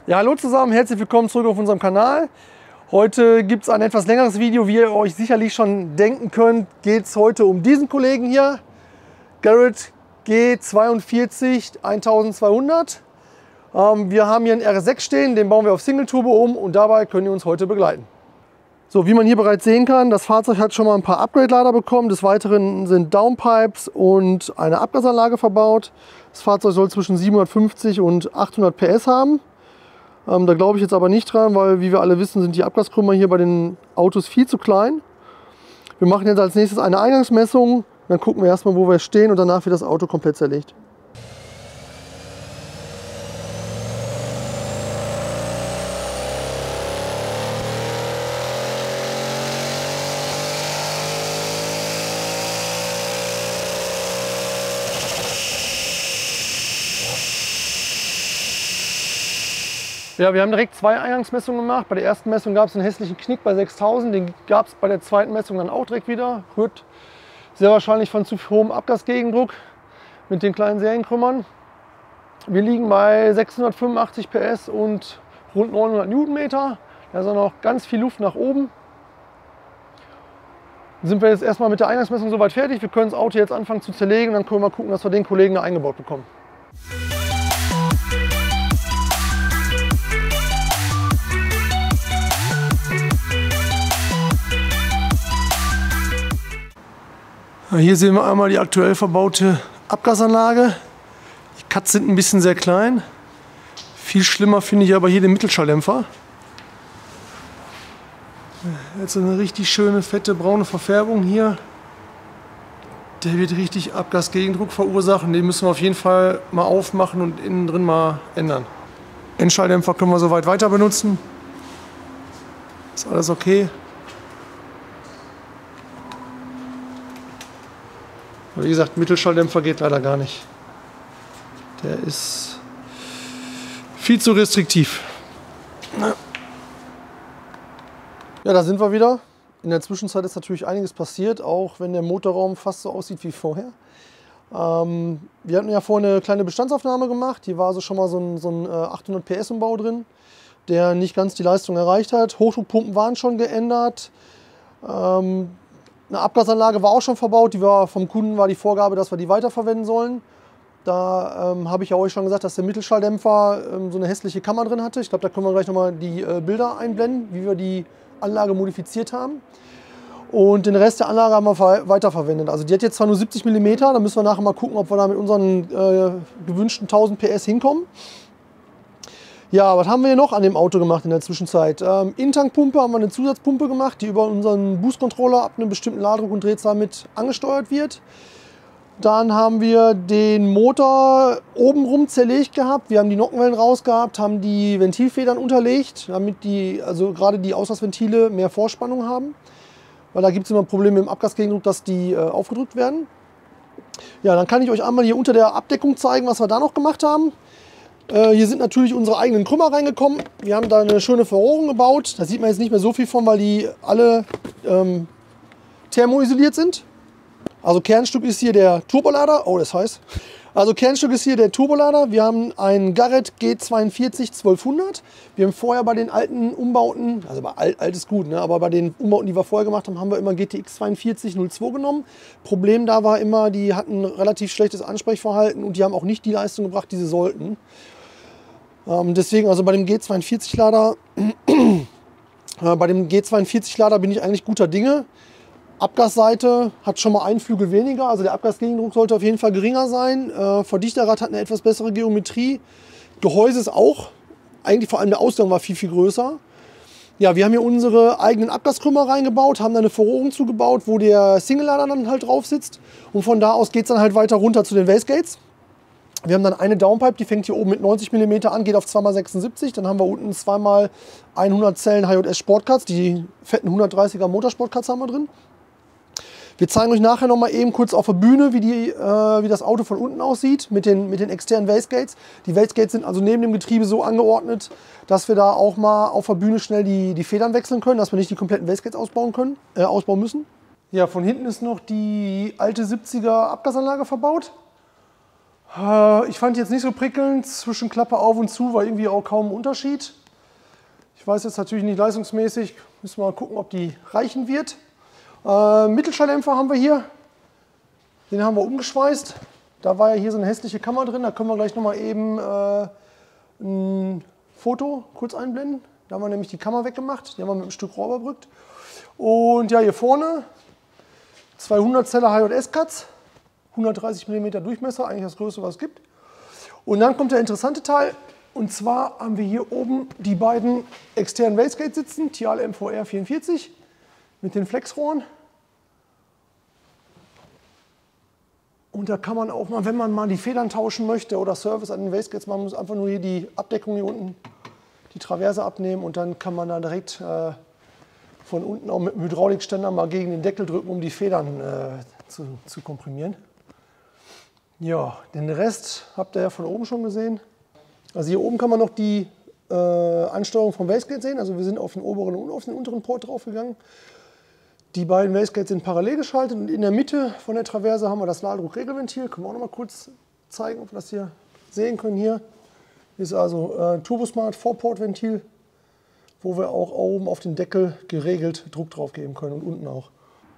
Ja, hallo zusammen, herzlich willkommen zurück auf unserem Kanal. Heute gibt es ein etwas längeres Video. Wie ihr euch sicherlich schon denken könnt, geht es heute um diesen Kollegen hier. Garrett G42 1200. Wir haben hier einen RS6 stehen, den bauen wir auf Single-Turbo um und dabei könnt ihr uns heute begleiten. So, wie man hier bereits sehen kann, das Fahrzeug hat schon mal ein paar Upgrade-Lader bekommen. Des Weiteren sind Downpipes und eine Abgasanlage verbaut. Das Fahrzeug soll zwischen 750 und 800 PS haben. Da glaube ich jetzt aber nicht dran, weil wie wir alle wissen, sind die Abgaskrümmer hier bei den Autos viel zu klein. Wir machen jetzt als nächstes eine Eingangsmessung, dann gucken wir erstmal, wo wir stehen und danach wird das Auto komplett zerlegt. Ja, wir haben direkt zwei Eingangsmessungen gemacht. Bei der ersten Messung gab es einen hässlichen Knick bei 6000. Den gab es bei der zweiten Messung dann auch direkt wieder. Rührt sehr wahrscheinlich von zu hohem Abgasgegendruck mit den kleinen Serienkrümmern. Wir liegen bei 685 PS und rund 900 Newtonmeter. Da ist auch noch ganz viel Luft nach oben. Dann sind wir jetzt erstmal mit der Eingangsmessung soweit fertig. Wir können das Auto jetzt anfangen zu zerlegen. Dann können wir mal gucken, dass wir den Kollegen da eingebaut bekommen. Hier sehen wir einmal die aktuell verbaute Abgasanlage. Die Cuts sind ein bisschen sehr klein. Viel schlimmer finde ich aber hier den Mittelschalldämpfer. Jetzt eine richtig schöne, fette, braune Verfärbung hier. Der wird richtig Abgasgegendruck verursachen. Den müssen wir auf jeden Fall mal aufmachen und innen drin mal ändern. Endschalldämpfer können wir soweit weiter benutzen. Ist alles okay. Wie gesagt, Mittelschalldämpfer geht leider gar nicht. Der ist viel zu restriktiv. Ja, da sind wir wieder. In der Zwischenzeit ist natürlich einiges passiert, auch wenn der Motorraum fast so aussieht wie vorher. Wir hatten ja vorhin eine kleine Bestandsaufnahme gemacht. Hier war also schon mal so ein 800 PS Umbau drin, der nicht ganz die Leistung erreicht hat. Hochdruckpumpen waren schon geändert. Eine Abgasanlage war auch schon verbaut, vom Kunden war die Vorgabe, dass wir die weiterverwenden sollen. Da habe ich ja euch schon gesagt, dass der Mittelschalldämpfer so eine hässliche Kammer drin hatte. Ich glaube, da können wir gleich nochmal die Bilder einblenden, wie wir die Anlage modifiziert haben. Und den Rest der Anlage haben wir weiterverwendet. Also die hat jetzt zwar nur 70 mm, da müssen wir nachher mal gucken, ob wir da mit unseren gewünschten 1000 PS hinkommen. Ja, was haben wir hier noch an dem Auto gemacht in der Zwischenzeit? Intankpumpe haben wir eine Zusatzpumpe gemacht, die über unseren Boost-Controller ab einem bestimmten Ladedruck und Drehzahl mit angesteuert wird. Dann haben wir den Motor obenrum zerlegt gehabt. Wir haben die Nockenwellen rausgehabt, haben die Ventilfedern unterlegt, damit also gerade die Auslassventile mehr Vorspannung haben. Weil da gibt es immer Probleme im Abgasgegendruck, dass die aufgedrückt werden. Ja, dann kann ich euch einmal hier unter der Abdeckung zeigen, was wir da noch gemacht haben. Hier sind natürlich unsere eigenen Krümmer reingekommen. Wir haben da eine schöne Verrohrung gebaut. Da sieht man jetzt nicht mehr so viel von, weil die alle thermoisoliert sind. Also Kernstück ist hier der Turbolader. Oh, das ist heiß. Also Kernstück ist hier der Turbolader. Wir haben einen Garrett G42 1200. Wir haben vorher bei den alten Umbauten, also bei alt ist gut, ne? Aber bei den Umbauten, die wir vorher gemacht haben, haben wir immer GTX 4202 genommen. Problem da war immer, die hatten relativ schlechtes Ansprechverhalten und die haben auch nicht die Leistung gebracht, die sie sollten. Deswegen, also bei dem G42-Lader bin ich eigentlich guter Dinge. Abgasseite hat schon mal einen Flügel weniger, also der Abgasgegendruck sollte auf jeden Fall geringer sein. Verdichterrad hat eine etwas bessere Geometrie. Gehäuse ist auch, eigentlich vor allem der Ausgang war viel, viel größer. Ja, wir haben hier unsere eigenen Abgaskrümmer reingebaut, haben da eine Verrohrung zugebaut, wo der Single-Lader dann halt drauf sitzt. Und von da aus geht es dann halt weiter runter zu den Wastegates. Wir haben dann eine Downpipe, die fängt hier oben mit 90 mm an, geht auf 2x76. Dann haben wir unten 2x100 Zellen HJS Sportcuts, die fetten 130er Motorsportcuts haben wir drin. Wir zeigen euch nachher noch mal eben kurz auf der Bühne, wie das Auto von unten aussieht mit den externen Wastegates. Die Wastegates sind also neben dem Getriebe so angeordnet, dass wir da auch mal auf der Bühne schnell die Federn wechseln können, dass wir nicht die kompletten Wastegates ausbauen müssen. Ja, von hinten ist noch die alte 70er Abgasanlage verbaut. Ich fand jetzt nicht so prickelnd, zwischen Klappe auf und zu war irgendwie auch kaum ein Unterschied. Ich weiß jetzt natürlich nicht leistungsmäßig, müssen wir mal gucken, ob die reichen wird. Mittelschalldämpfer haben wir hier, den haben wir umgeschweißt. Da war ja hier so eine hässliche Kammer drin, da können wir gleich nochmal eben ein Foto kurz einblenden. Da haben wir nämlich die Kammer weggemacht, die haben wir mit einem Stück Rohr überbrückt. Und ja, hier vorne 200 Zeller HJS-Cuts, 130 mm Durchmesser, eigentlich das größte, was es gibt. Und dann kommt der interessante Teil, und zwar haben wir hier oben die beiden externen Wastegates sitzen, Thial MVR 44 mit den Flexrohren. Und da kann man auch mal, wenn man mal die Federn tauschen möchte oder Service an den Wastegates, man muss einfach nur hier die Abdeckung hier unten, die Traverse abnehmen und dann kann man da direkt von unten auch mit dem Hydraulikständer mal gegen den Deckel drücken, um die Federn zu komprimieren. Ja, den Rest habt ihr ja von oben schon gesehen. Also hier oben kann man noch die Ansteuerung vom Wastegate sehen. Also wir sind auf den oberen und auf den unteren Port draufgegangen. Die beiden Wastegates sind parallel geschaltet und in der Mitte von der Traverse haben wir das Ladedruckregelventil. Können wir auch noch mal kurz zeigen, ob wir das hier sehen können. Hier ist also Turbosmart 4-Port-Ventil, wo wir auch oben auf den Deckel geregelt Druck drauf geben können und unten auch.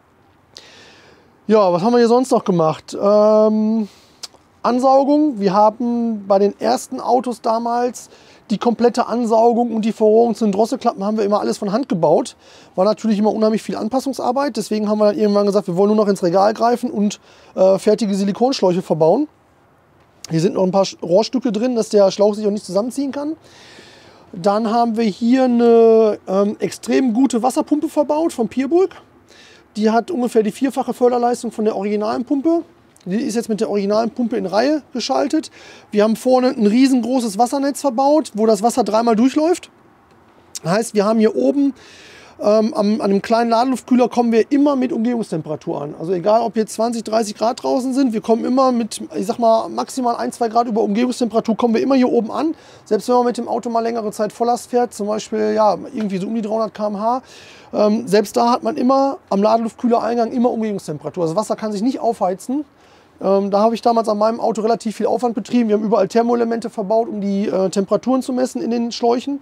Ja, was haben wir hier sonst noch gemacht? Ansaugung. Wir haben bei den ersten Autos damals die komplette Ansaugung und die Verrohrung zu den Drosselklappen haben wir immer alles von Hand gebaut. War natürlich immer unheimlich viel Anpassungsarbeit. Deswegen haben wir dann irgendwann gesagt, wir wollen nur noch ins Regal greifen und fertige Silikonschläuche verbauen. Hier sind noch ein paar Rohrstücke drin, dass der Schlauch sich auch nicht zusammenziehen kann. Dann haben wir hier eine extrem gute Wasserpumpe verbaut von Pierburg. Die hat ungefähr die 4-fache Förderleistung von der originalen Pumpe. Die ist jetzt mit der originalen Pumpe in Reihe geschaltet. Wir haben vorne ein riesengroßes Wassernetz verbaut, wo das Wasser dreimal durchläuft. Das heißt, wir haben hier oben an einem kleinen Ladeluftkühler kommen wir immer mit Umgebungstemperatur an. Also egal, ob jetzt 20, 30 Grad draußen sind, wir kommen immer mit, ich sag mal, maximal 1, 2 Grad über Umgebungstemperatur, kommen wir immer hier oben an. Selbst wenn man mit dem Auto mal längere Zeit Volllast fährt, zum Beispiel ja, irgendwie so um die 300 km/h, selbst da hat man immer am Ladeluftkühlereingang immer Umgebungstemperatur. Das Wasser kann sich nicht aufheizen. Da habe ich damals an meinem Auto relativ viel Aufwand betrieben. Wir haben überall Thermoelemente verbaut, um die Temperaturen zu messen in den Schläuchen.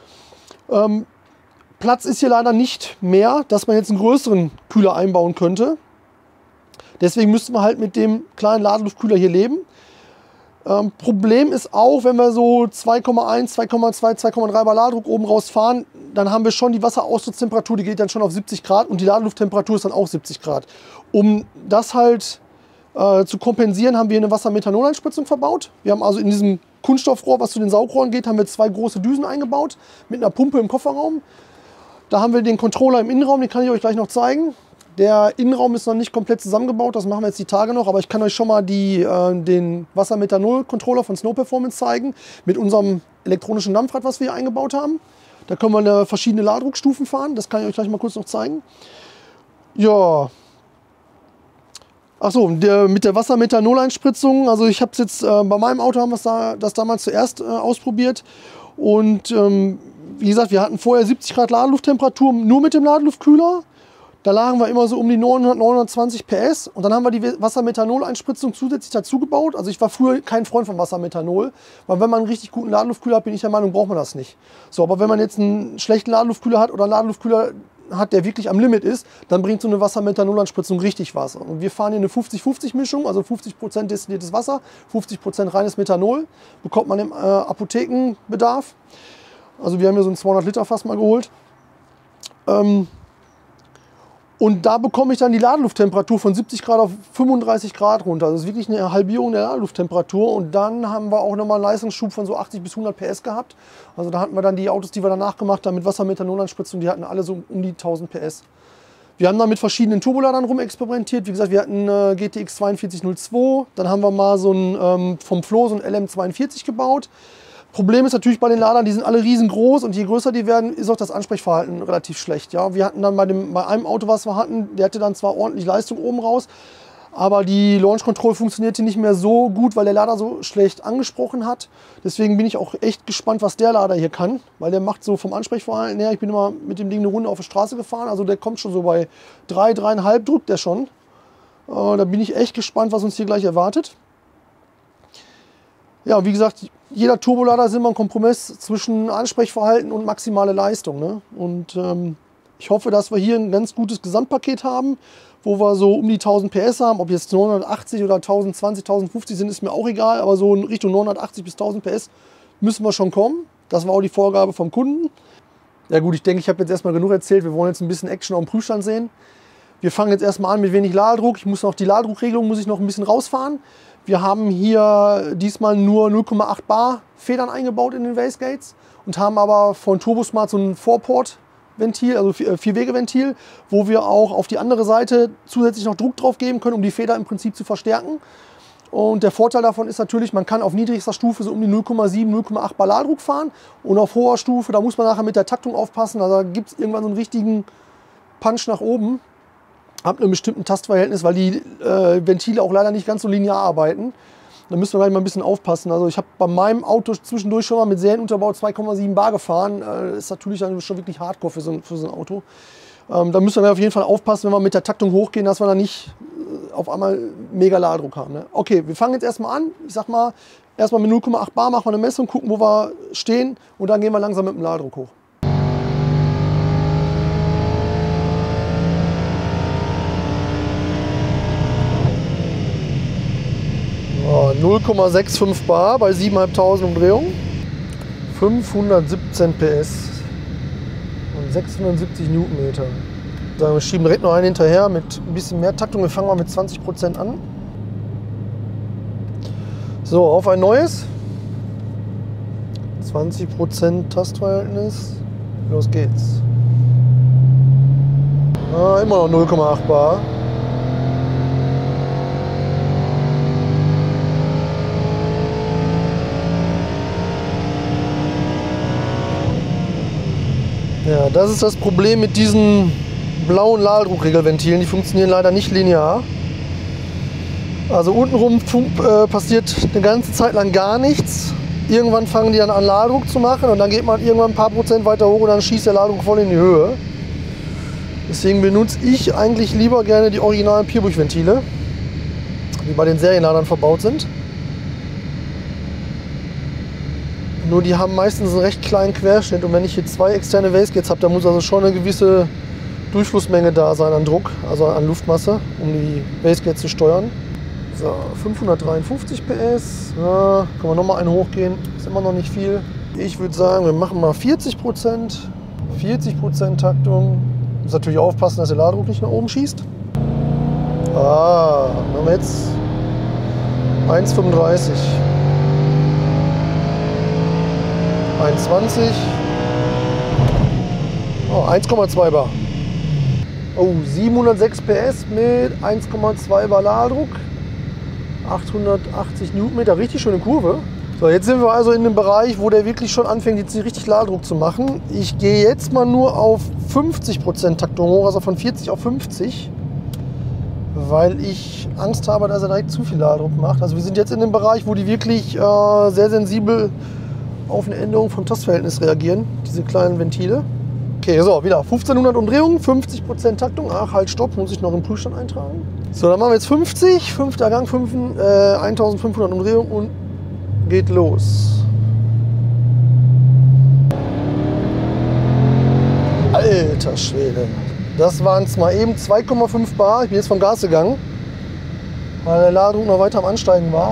Platz ist hier leider nicht mehr, dass man jetzt einen größeren Kühler einbauen könnte. Deswegen müssten wir halt mit dem kleinen Ladeluftkühler hier leben. Problem ist auch, wenn wir so 2,1, 2,2, 2,3 Bar Ladedruck oben rausfahren, dann haben wir schon die Wasseraustrittstemperatur, die geht dann schon auf 70 Grad und die Ladelufttemperatur ist dann auch 70 Grad. Um das halt zu kompensieren, haben wir eine Wassermethanol-Einspritzung verbaut. Wir haben also in diesem Kunststoffrohr, was zu den Saugrohren geht, haben wir 2 große Düsen eingebaut mit einer Pumpe im Kofferraum. Da haben wir den Controller im Innenraum, den kann ich euch gleich noch zeigen. Der Innenraum ist noch nicht komplett zusammengebaut, das machen wir jetzt die Tage noch, aber ich kann euch schon mal den Wassermethanol-Controller von Snow Performance zeigen mit unserem elektronischen Dampfrad, was wir hier eingebaut haben. Da können wir verschiedene Ladedruckstufen fahren, das kann ich euch gleich mal kurz noch zeigen. Ja. Achso, mit der Wassermethanol-Einspritzung, also ich habe es jetzt, bei meinem Auto haben wir das damals zuerst ausprobiert und wie gesagt, wir hatten vorher 70 Grad Ladelufttemperatur nur mit dem Ladeluftkühler. Da lagen wir immer so um die 900, 920 PS und dann haben wir die Wassermethanol-Einspritzung zusätzlich dazu gebaut. Also ich war früher kein Freund von Wassermethanol, weil wenn man einen richtig guten Ladeluftkühler hat, bin ich der Meinung, braucht man das nicht. So, aber wenn man jetzt einen schlechten Ladeluftkühler hat oder einen Ladeluftkühler hat, der wirklich am Limit ist, dann bringt so eine Wassermethanol-Einspritzung richtig was. Und wir fahren hier eine 50-50-Mischung, also 50% destilliertes Wasser, 50% reines Methanol, bekommt man im Apothekenbedarf. Also wir haben hier so ein 200 Liter Fass mal geholt. Und da bekomme ich dann die Ladelufttemperatur von 70 Grad auf 35 Grad runter. Das ist wirklich eine Halbierung der Ladelufttemperatur. Und dann haben wir auch nochmal einen Leistungsschub von so 80 bis 100 PS gehabt. Also da hatten wir dann die Autos, die wir danach gemacht haben mit Wassermethanol-Einspritzung, die hatten alle so um die 1000 PS. Wir haben dann mit verschiedenen Turboladern rumexperimentiert. Wie gesagt, wir hatten GTX 4202. Dann haben wir mal so ein, vom Flo so ein LM42 gebaut. Problem ist natürlich bei den Ladern, die sind alle riesengroß und je größer die werden, ist auch das Ansprechverhalten relativ schlecht. Ja, wir hatten dann bei einem Auto, was wir hatten, der hatte dann zwar ordentlich Leistung oben raus, aber die Launch Control funktionierte nicht mehr so gut, weil der Lader so schlecht angesprochen hat. Deswegen bin ich auch echt gespannt, was der Lader hier kann, weil der macht so vom Ansprechverhalten her, ich bin immer mit dem Ding eine Runde auf der Straße gefahren, also der kommt schon so bei 3, 3,5 drückt der schon. Da bin ich echt gespannt, was uns hier gleich erwartet. Ja, wie gesagt, jeder Turbolader ist immer ein Kompromiss zwischen Ansprechverhalten und maximale Leistung. Ne? Und ich hoffe, dass wir hier ein ganz gutes Gesamtpaket haben, wo wir so um die 1000 PS haben. Ob jetzt 980 oder 1020, 1050 sind, ist mir auch egal. Aber so in Richtung 980 bis 1000 PS müssen wir schon kommen. Das war auch die Vorgabe vom Kunden. Ja gut, ich denke, ich habe jetzt erstmal genug erzählt. Wir wollen jetzt ein bisschen Action auf dem Prüfstand sehen. Wir fangen jetzt erstmal an mit wenig Ladedruck. Ich muss noch die Ladedruckregelung noch ein bisschen rausfahren. Wir haben hier diesmal nur 0,8 Bar Federn eingebaut in den Wastegates und haben aber von Turbosmart so ein 4-Port-Ventil, also 4-Wege-Ventil, wo wir auch auf die andere Seite zusätzlich noch Druck drauf geben können, um die Feder im Prinzip zu verstärken. Und der Vorteil davon ist natürlich, man kann auf niedrigster Stufe so um die 0,7, 0,8 Bar Ladedruck fahren und auf hoher Stufe, da muss man nachher mit der Taktung aufpassen, also da gibt es irgendwann so einen richtigen Punch nach oben. Ab einem bestimmten Tastverhältnis, weil die Ventile auch leider nicht ganz so linear arbeiten. Da müssen wir gleich mal ein bisschen aufpassen. Also ich habe bei meinem Auto zwischendurch schon mal mit Serienunterbau 2,7 Bar gefahren. Das ist natürlich dann schon wirklich Hardcore für so ein Auto. Da müssen wir auf jeden Fall aufpassen, wenn wir mit der Taktung hochgehen, dass wir da nicht auf einmal mega Ladedruck haben. Ne? Okay, wir fangen jetzt erstmal an. Ich sag mal, erstmal mit 0,8 Bar machen wir eine Messung, gucken, wo wir stehen und dann gehen wir langsam mit dem Ladedruck hoch. 0,65 Bar bei 7.500 Umdrehungen, 517 PS und 670 Newtonmeter. Dann wir schieben direkt noch einen hinterher mit ein bisschen mehr Taktung. Wir fangen mal mit 20% an. So, auf ein neues. 20% Tastverhältnis. Los geht's. Immer noch 0,8 Bar. Ja, das ist das Problem mit diesen blauen Ladedruckregelventilen. Die funktionieren leider nicht linear. Also untenrum passiert eine ganze Zeit lang gar nichts. Irgendwann fangen die dann an Ladedruck zu machen und dann geht man irgendwann ein paar Prozent weiter hoch und dann schießt der Ladedruck voll in die Höhe. Deswegen benutze ich eigentlich lieber gerne die originalen Pierbuch-Ventile, die bei den Serienladern verbaut sind. Nur die haben meistens einen recht kleinen Querschnitt und wenn ich hier zwei externe Wastegates habe, dann muss also schon eine gewisse Durchflussmenge da sein an Druck, also an Luftmasse, um die Wastegates zu steuern. So, 553 PS, ja, können wir nochmal einen hochgehen, ist immer noch nicht viel. Ich würde sagen, wir machen mal 40%, 40% Taktung. Muss natürlich aufpassen, dass der Ladedruck nicht nach oben schießt. Haben wir jetzt 1,35. 1,20. Oh, 1,2 Bar. Oh, 706 PS mit 1,2 Bar Ladedruck. 880 Newtonmeter, richtig schöne Kurve. So, jetzt sind wir also in dem Bereich, wo der wirklich schon anfängt, jetzt richtig Ladedruck zu machen. Ich gehe jetzt mal nur auf 50% Taktung hoch, also von 40 auf 50. Weil ich Angst habe, dass er direkt zu viel Ladedruck macht. Also wir sind jetzt in dem Bereich, wo die wirklich sehr sensibel auf eine Änderung vom Tastverhältnis reagieren, diese kleinen Ventile. Okay, so, wieder 1500 Umdrehungen, 50% Taktung. Ach, halt, stopp, muss ich noch im Prüfstand eintragen. So, dann machen wir jetzt 50, 5. Gang, 1500 Umdrehungen und geht los. Alter Schwede. Das waren es mal eben 2,5 Bar. Ich bin jetzt vom Gas gegangen, weil der Ladedruck noch weiter am Ansteigen war.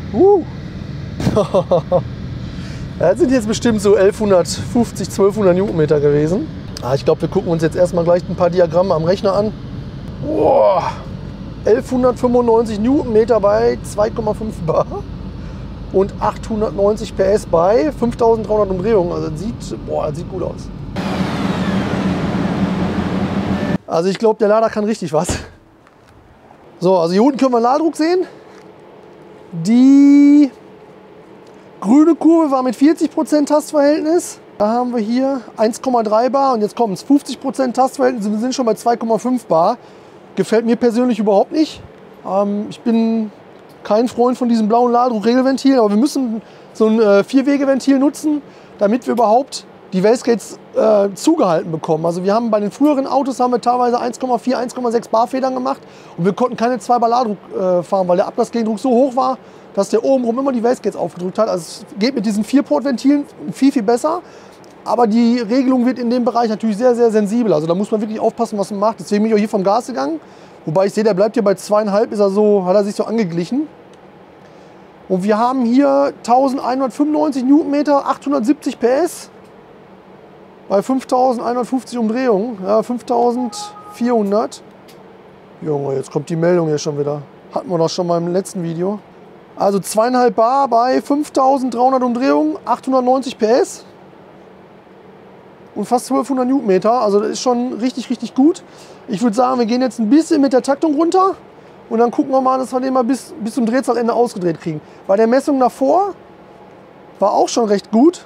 Das sind jetzt bestimmt so 1150, 1200 Newtonmeter gewesen. Ich glaube, wir gucken uns jetzt erstmal gleich ein paar Diagramme am Rechner an. Boah, 1195 Newtonmeter bei 2,5 Bar und 890 PS bei 5300 Umdrehungen. Also das sieht gut aus. Also ich glaube, der Lader kann richtig was. So, also hier unten können wir Ladedruck sehen. Die grüne Kurve war mit 40% Tastverhältnis. Da haben wir hier 1,3 Bar und jetzt kommt es. 50% Tastverhältnis, wir sind schon bei 2,5 Bar. Gefällt mir persönlich überhaupt nicht. Ich bin kein Freund von diesem blauen Ladedruck-Regelventil, aber wir müssen so ein 4-Wege-Ventil nutzen, damit wir überhaupt die Wastegates zugehalten bekommen. Also wir haben bei den früheren Autos haben wir teilweise 1,4, 1,6 Bar Federn gemacht und wir konnten keine 2 Bar Ladedruck fahren, weil der Abgasgegendruck so hoch war, dass der obenrum immer die Wastegates aufgedrückt hat. Also es geht mit diesen 4-Port-Ventilen viel, viel besser. Aber die Regelung wird in dem Bereich natürlich sehr, sehr sensibel. Also da muss man wirklich aufpassen, was man macht. Deswegen bin ich auch hier vom Gas gegangen. Wobei ich sehe, der bleibt hier bei 2,5, hat er sich so angeglichen. Und wir haben hier 1195 Newtonmeter, 870 PS. Bei 5150 Umdrehungen, ja, 5400. Junge, jetzt kommt die Meldung hier schon wieder. Hatten wir doch schon mal im letzten Video. Also 2,5 Bar bei 5300 Umdrehungen, 890 PS. Und fast 1200 Newtonmeter. Also das ist schon richtig, richtig gut. Ich würde sagen, wir gehen jetzt ein bisschen mit der Taktung runter. Und dann gucken wir mal, dass wir den mal bis zum Drehzahlende ausgedreht kriegen. Bei der Messung davor war auch schon recht gut.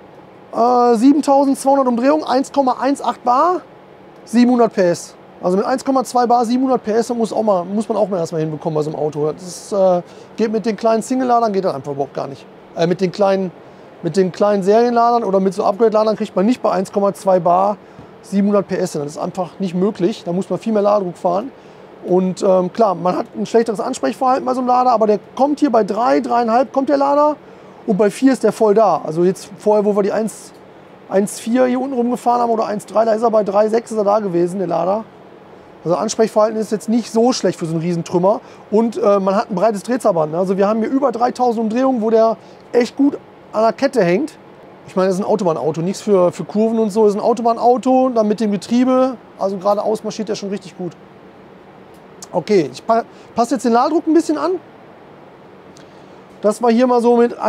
7200 Umdrehungen, 1,18 Bar, 700 PS. Also mit 1,2 Bar, 700 PS muss man auch mal erstmal hinbekommen bei so einem Auto. Das geht mit den kleinen Single-Ladern geht das einfach überhaupt gar nicht. Mit den kleinen Serienladern oder mit so Upgrade-Ladern kriegt man nicht bei 1,2 Bar 700 PS hin. Das ist einfach nicht möglich. Da muss man viel mehr Ladedruck fahren. Und klar, man hat ein schlechteres Ansprechverhalten bei so einem Lader, aber der kommt hier bei 3, 3,5 kommt der Lader. Und bei 4 ist der voll da. Also jetzt vorher, wo wir die 1,4 hier unten rumgefahren haben oder 1,3, da ist er bei 3,6 ist er da gewesen, der Lader. Also Ansprechverhalten ist jetzt nicht so schlecht für so einen Riesentrümmer. Und man hat ein breites Drehzahlband. Also wir haben hier über 3000 Umdrehungen, wo der echt gut an der Kette hängt. Ich meine, das ist ein Autobahnauto, nichts für Kurven und so. Das ist ein Autobahnauto, dann mit dem Getriebe, also geradeaus marschiert der schon richtig gut. Okay, ich passe jetzt den Ladedruck ein bisschen an. Dass wir hier mal so mit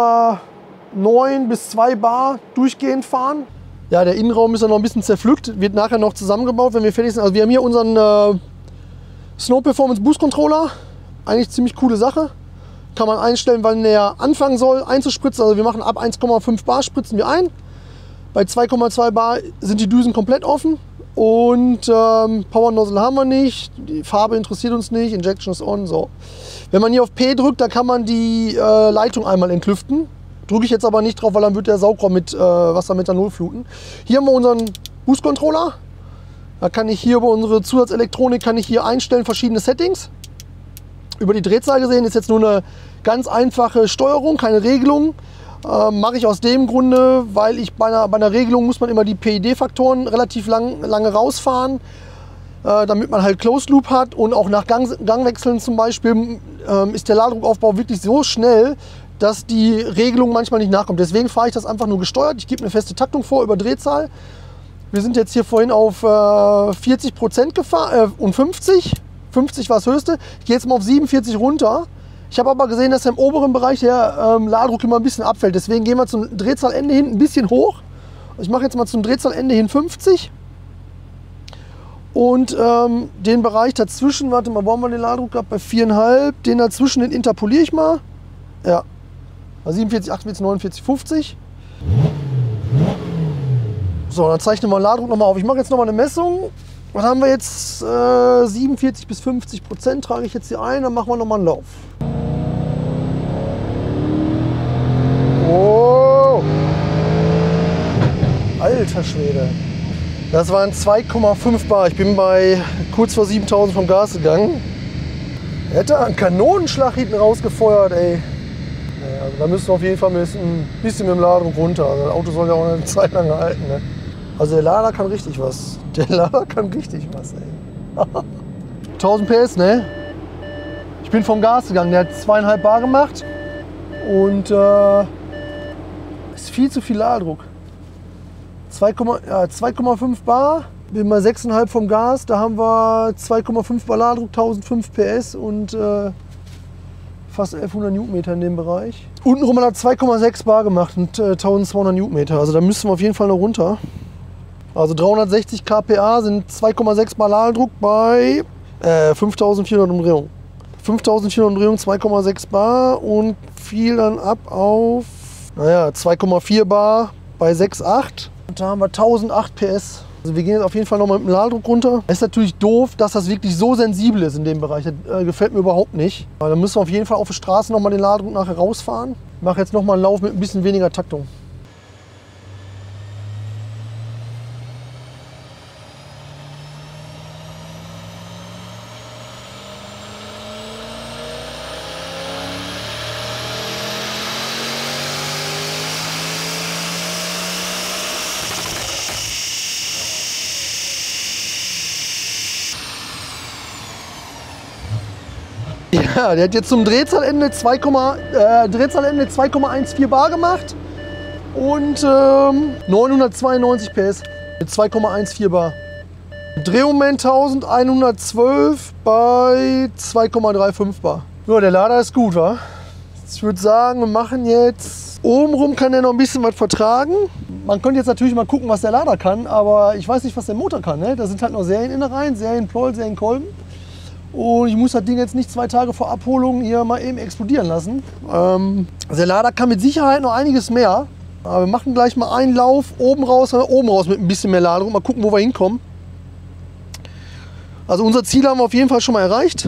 1,9 bis 2 Bar durchgehend fahren. Ja, der Innenraum ist ja noch ein bisschen zerpflückt, wird nachher noch zusammengebaut, wenn wir fertig sind. Also wir haben hier unseren Snow Performance Boost Controller. Eigentlich ziemlich coole Sache. Kann man einstellen, wann der anfangen soll einzuspritzen. Also wir machen ab 1,5 Bar spritzen wir ein. Bei 2,2 Bar sind die Düsen komplett offen. Und Power Nozzle haben wir nicht, die Farbe interessiert uns nicht, Injection ist on. So. Wenn man hier auf P drückt, da kann man die Leitung einmal entlüften. Drücke ich jetzt aber nicht drauf, weil dann wird der Saugrohr mit Wassermethanol fluten. Hier haben wir unseren Boost Controller. Da kann ich hier über unsere Zusatzelektronik einstellen verschiedene Settings. Über die Drehzahl gesehen ist jetzt nur eine ganz einfache Steuerung, keine Regelung. Mache ich aus dem Grunde, weil ich bei einer Regelung muss man immer die PID-Faktoren relativ lange rausfahren, damit man halt Closed Loop hat, und auch nach Gangwechseln zum Beispiel ist der Ladedruckaufbau wirklich so schnell, dass die Regelung manchmal nicht nachkommt. Deswegen fahre ich das einfach nur gesteuert. Ich gebe eine feste Taktung vor über Drehzahl. Wir sind jetzt hier vorhin auf 40% gefahren und 50. 50 war das höchste. Ich gehe jetzt mal auf 47 runter. Ich habe aber gesehen, dass im oberen Bereich der Ladedruck immer ein bisschen abfällt. Deswegen gehen wir zum Drehzahlende hin ein bisschen hoch. Ich mache jetzt mal zum Drehzahlende hin 50. Und den Bereich dazwischen, warte mal, wo haben wir den Ladedruck gehabt? Bei 4,5. Den dazwischen, den interpoliere ich mal. Ja, 47, 48, 49, 50. So, dann zeichnen wir den Ladedruck nochmal auf. Ich mache jetzt nochmal eine Messung. Was haben wir jetzt? 47 bis 50% trage ich jetzt hier ein. Dann machen wir nochmal einen Lauf. Oh! Alter Schwede. Das waren 2,5 Bar. Ich bin bei kurz vor 7000 vom Gas gegangen. Er hätte einen Kanonenschlag hinten rausgefeuert, ey. Ja, also da müssen wir auf jeden Fall ein bisschen mit dem Ladedruck runter. Also das Auto soll ja auch eine Zeit lang halten. Ne? Also der Lader kann richtig was. Der Lader kann richtig was, ey. 1000 PS, ne? Ich bin vom Gas gegangen. Der hat 2,5 Bar gemacht. Und ist viel zu viel Ladedruck. 2,5 Bar. Bin bei 6,5 vom Gas. Da haben wir 2,5 Bar Ladedruck, 1005 PS und fast 1100 Newtonmeter in dem Bereich. Untenrum hat er 2,6 Bar gemacht und 1200 Newtonmeter. Also da müssen wir auf jeden Fall noch runter. Also 360 kPa sind 2,6 Bar Ladedruck bei 5400 Umdrehungen. 5400 Umdrehungen, 2,6 Bar und fiel dann ab auf 2,4 Bar bei 6,8. Und da haben wir 1008 PS. Also wir gehen jetzt auf jeden Fall noch mal mit dem Ladedruck runter. Es ist natürlich doof, dass das wirklich so sensibel ist in dem Bereich. Das gefällt mir überhaupt nicht. Aber dann müssen wir auf jeden Fall auf der Straße noch mal den Ladedruck nachher rausfahren. Ich mache jetzt noch mal einen Lauf mit ein bisschen weniger Taktung. Ja, der hat jetzt zum Drehzahlende 2,14 Bar gemacht und 992 PS mit 2,14 Bar. Drehmoment 1112 bei 2,35 Bar. Ja, der Lader ist gut, wa? Ich würde sagen, wir machen jetzt... Obenrum kann der noch ein bisschen was vertragen. Man könnte jetzt natürlich mal gucken, was der Lader kann, aber ich weiß nicht, was der Motor kann. Ne? Da sind halt noch Serieninnereien, Serienpleuel, Serienkolben. Und ich muss das Ding jetzt nicht 2 Tage vor Abholung hier mal eben explodieren lassen. Also der Lader kann mit Sicherheit noch einiges mehr. Aber wir machen gleich mal einen Lauf oben raus mit ein bisschen mehr Ladung. Mal gucken, wo wir hinkommen. Also unser Ziel haben wir auf jeden Fall schon mal erreicht.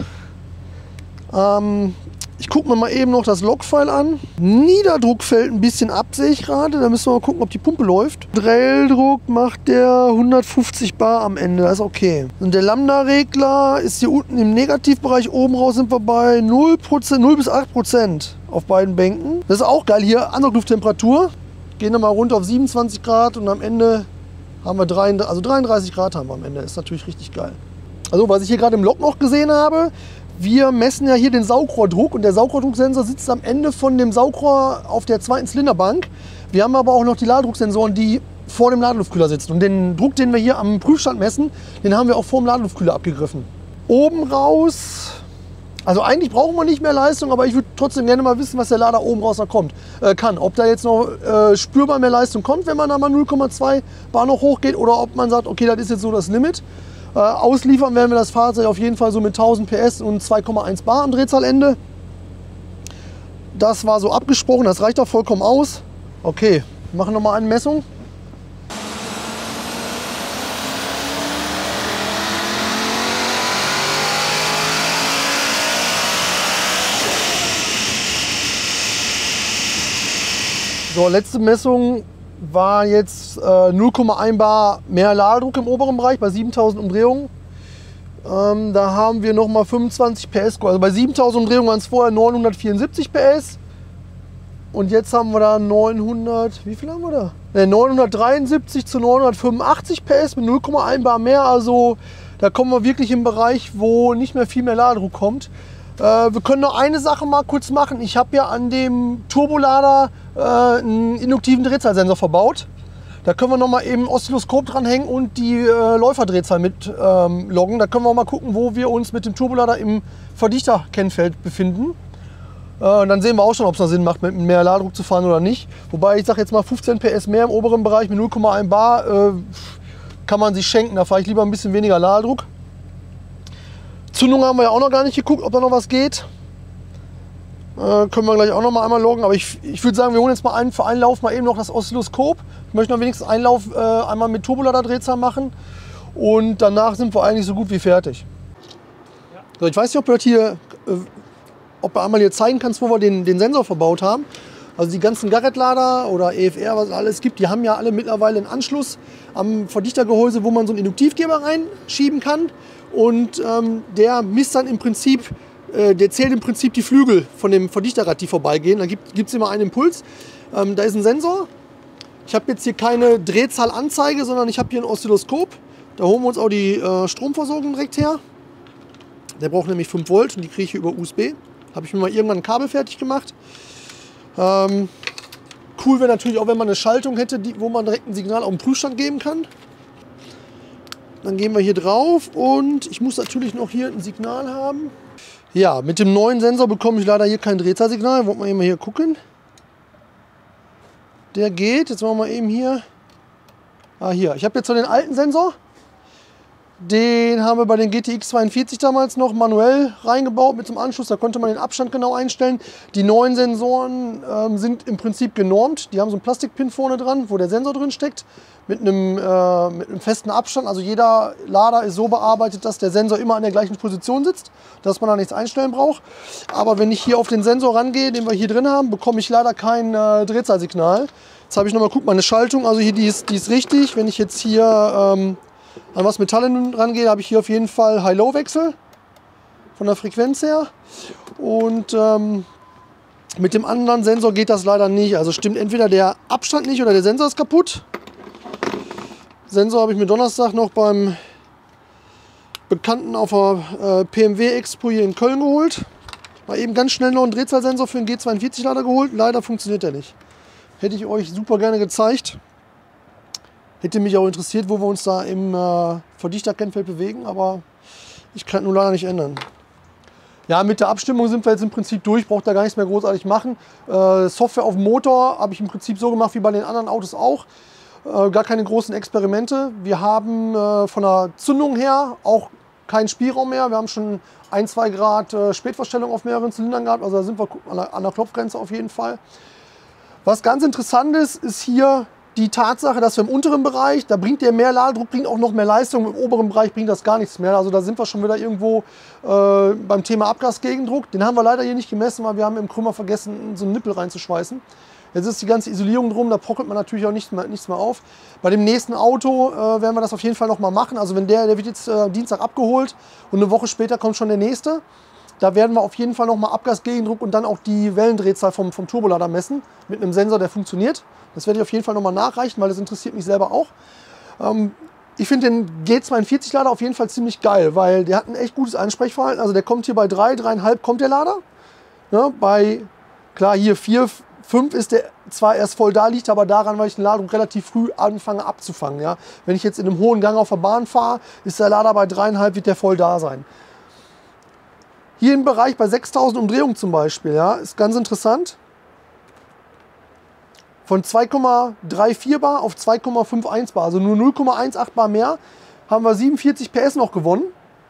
Ich gucke mir mal eben noch das Logfile an. Niederdruck fällt ein bisschen ab, sehe ich gerade. Da müssen wir mal gucken, ob die Pumpe läuft. Drilldruck macht der 150 Bar am Ende, das ist okay. Und der Lambda-Regler ist hier unten im Negativbereich. Oben raus sind wir bei 0 bis 8% auf beiden Bänken. Das ist auch geil hier, Anlauglufttemperatur. Gehen wir mal runter auf 27 Grad und am Ende haben wir 33 Grad haben wir am Ende. Ist natürlich richtig geil. Also was ich hier gerade im Log noch gesehen habe, wir messen ja hier den Saugrohrdruck und der Saugrohrdrucksensor sitzt am Ende von dem Saugrohr auf der zweiten Zylinderbank. Wir haben aber auch noch die Ladedrucksensoren, die vor dem Ladeluftkühler sitzen. Und den Druck, den wir hier am Prüfstand messen, den haben wir auch vor dem Ladeluftkühler abgegriffen. Oben raus, also eigentlich brauchen wir nicht mehr Leistung, aber ich würde trotzdem gerne mal wissen, was der Lader oben raus noch kann. Ob da jetzt noch spürbar mehr Leistung kommt, wenn man da mal 0,2 Bar noch hochgeht, oder ob man sagt, okay, das ist jetzt so das Limit. Ausliefern werden wir das Fahrzeug auf jeden Fall so mit 1000 PS und 2,1 Bar am Drehzahlende. Das war so abgesprochen, das reicht auch vollkommen aus. Okay, wir machen nochmal eine Messung. So, letzte Messung war jetzt 0,1 Bar mehr Ladedruck im oberen Bereich bei 7000 Umdrehungen. Da haben wir nochmal 25 PS. Also bei 7000 Umdrehungen waren es vorher 974 PS. Und jetzt haben wir da 900, wie viel haben wir da? Ne, 973 zu 985 PS mit 0,1 Bar mehr. Also da kommen wir wirklich im Bereich, wo nicht mehr viel mehr Ladedruck kommt. Wir können noch eine Sache mal kurz machen. Ich habe ja an dem Turbolader einen induktiven Drehzahlsensor verbaut. Da können wir noch mal eben ein Oszilloskop dranhängen und die Läuferdrehzahl mit loggen. Da können wir mal gucken, wo wir uns mit dem Turbolader im Verdichterkennfeld befinden. Dann sehen wir auch schon, ob es noch Sinn macht, mit mehr Ladedruck zu fahren oder nicht. Wobei ich sage jetzt mal 15 PS mehr im oberen Bereich mit 0,1 Bar kann man sich schenken. Da fahre ich lieber ein bisschen weniger Ladedruck. Zündung haben wir ja auch noch gar nicht geguckt, ob da noch was geht. Können wir gleich auch noch mal einmal loggen. Aber ich würde sagen, wir holen jetzt mal für einen Lauf mal eben noch das Oszilloskop. Ich möchte noch wenigstens einen Lauf einmal mit Turbolader-Drehzahl machen. Und danach sind wir eigentlich so gut wie fertig. Ja. So, ich weiß nicht, ob du einmal hier zeigen kannst, wo wir den Sensor verbaut haben. Also die ganzen Garrett-Lader oder EFR, was es alles gibt, die haben ja alle mittlerweile einen Anschluss am Verdichtergehäuse, wo man so einen Induktivgeber reinschieben kann. Und der misst dann im Prinzip, der zählt im Prinzip die Flügel von dem Verdichterrad, die vorbeigehen. Da gibt es immer einen Impuls. Da ist ein Sensor. Ich habe jetzt hier keine Drehzahlanzeige, sondern ich habe hier ein Oszilloskop. Da holen wir uns auch die Stromversorgung direkt her. Der braucht nämlich 5 Volt und die kriege ich hier über USB. Habe ich mir mal irgendwann ein Kabel fertig gemacht. Cool wäre natürlich auch, wenn man eine Schaltung hätte, wo man direkt ein Signal auf den Prüfstand geben kann. Dann gehen wir hier drauf und ich muss natürlich noch hier ein Signal haben. Ja, mit dem neuen Sensor bekomme ich leider hier kein Drehzahlsignal. Wollen wir eben mal hier gucken. Der geht. Jetzt machen wir eben hier. Hier. Ich habe jetzt so den alten Sensor. Den haben wir bei den GTX 42 damals noch manuell reingebaut mit zum Anschluss. Da konnte man den Abstand genau einstellen. Die neuen Sensoren sind im Prinzip genormt. Die haben so einen Plastikpin vorne dran, wo der Sensor drin steckt. Mit einem festen Abstand. Also jeder Lader ist so bearbeitet, dass der Sensor immer an der gleichen Position sitzt, dass man da nichts einstellen braucht. Aber wenn ich hier auf den Sensor rangehe, den wir hier drin haben, bekomme ich leider kein Drehzahlsignal. Jetzt habe ich nochmal, guck mal, eine Schaltung. Also hier, die ist richtig. Wenn ich jetzt hier an was Metallen rangehe, habe ich hier auf jeden Fall High-Low-Wechsel von der Frequenz her. Und mit dem anderen Sensor geht das leider nicht. Also stimmt entweder der Abstand nicht oder der Sensor ist kaputt. Sensor habe ich mir Donnerstag noch beim Bekannten auf der PMW Expo hier in Köln geholt. Mal eben ganz schnell noch einen Drehzahlsensor für den G42-Lader geholt. Leider funktioniert der nicht. Hätte ich euch super gerne gezeigt. Hätte mich auch interessiert, wo wir uns da im Verdichterkennfeld bewegen, aber ich kann nur leider nicht ändern. Ja, mit der Abstimmung sind wir jetzt im Prinzip durch, braucht da gar nichts mehr großartig machen. Software auf dem Motor habe ich im Prinzip so gemacht wie bei den anderen Autos auch. Gar keine großen Experimente. Wir haben von der Zündung her auch keinen Spielraum mehr. Wir haben schon 1-2 Grad Spätverstellung auf mehreren Zylindern gehabt, also da sind wir an der Klopfgrenze auf jeden Fall. Was ganz interessant ist, ist hier die Tatsache, dass wir im unteren Bereich, da bringt der mehr Ladedruck, bringt auch noch mehr Leistung, im oberen Bereich bringt das gar nichts mehr. Also da sind wir schon wieder irgendwo beim Thema Abgasgegendruck. Den haben wir leider hier nicht gemessen, weil wir haben im Krümmer vergessen, so einen Nippel reinzuschweißen. Jetzt ist die ganze Isolierung drum, da pockelt man natürlich auch nichts mehr auf. Bei dem nächsten Auto werden wir das auf jeden Fall noch mal machen. Also wenn der wird jetzt Dienstag abgeholt und eine Woche später kommt schon der nächste. Da werden wir auf jeden Fall noch mal Abgasgegendruck und dann auch die Wellendrehzahl vom Turbolader messen mit einem Sensor, der funktioniert. Das werde ich auf jeden Fall noch mal nachreichen, weil das interessiert mich selber auch. Ich finde den G42-Lader auf jeden Fall ziemlich geil, weil der hat ein echt gutes Ansprechverhalten. Also der kommt hier bei 3, 3,5 kommt der Lader. Ja, bei, klar, hier 4, 5 ist der zwar erst voll da, liegt aber daran, weil ich den Ladedruck relativ früh anfange abzufangen. Ja. Wenn ich jetzt in einem hohen Gang auf der Bahn fahre, ist der Lader bei 3,5, wird der voll da sein. Hier im Bereich bei 6000 Umdrehungen zum Beispiel, ja, ist ganz interessant. Von 2,34 bar auf 2,51 bar, also nur 0,18 bar mehr, haben wir 47 PS noch gewonnen.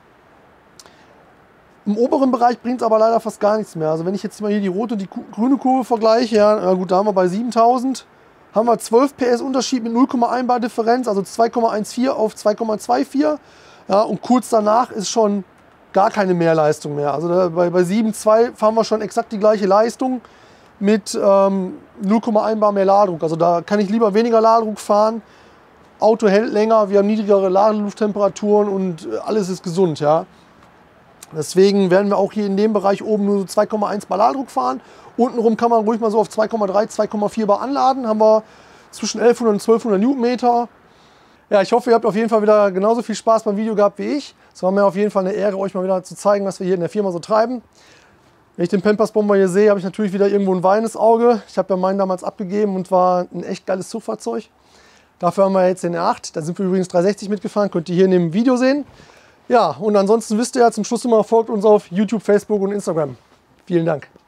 Im oberen Bereich bringt es aber leider fast gar nichts mehr. Also wenn ich jetzt mal hier die rote und die grüne Kurve vergleiche, ja, gut, da haben wir bei 7000, haben wir 12 PS Unterschied mit 0,1 bar Differenz, also 2,14 auf 2,24. Ja, und kurz danach ist schon gar keine Mehrleistung mehr. Also bei 7,2 fahren wir schon exakt die gleiche Leistung mit 0,1 bar mehr Ladedruck. Also da kann ich lieber weniger Ladedruck fahren. Auto hält länger, wir haben niedrigere Ladelufttemperaturen und alles ist gesund. Ja. Deswegen werden wir auch hier in dem Bereich oben nur so 2,1 bar Ladedruck fahren. Untenrum kann man ruhig mal so auf 2,3, 2,4 bar anladen. Haben wir zwischen 1100 und 1200 Newtonmeter. Ja, ich hoffe, ihr habt auf jeden Fall wieder genauso viel Spaß beim Video gehabt wie ich. Es war mir auf jeden Fall eine Ehre, euch mal wieder zu zeigen, was wir hier in der Firma so treiben. Wenn ich den Pampas-Bomber hier sehe, habe ich natürlich wieder irgendwo ein weinendes Auge. Ich habe ja meinen damals abgegeben und war ein echt geiles Zugfahrzeug. Dafür haben wir jetzt den R8. Da sind wir übrigens 360 mitgefahren, könnt ihr hier in dem Video sehen. Ja, und ansonsten wisst ihr ja, zum Schluss immer folgt uns auf YouTube, Facebook und Instagram. Vielen Dank.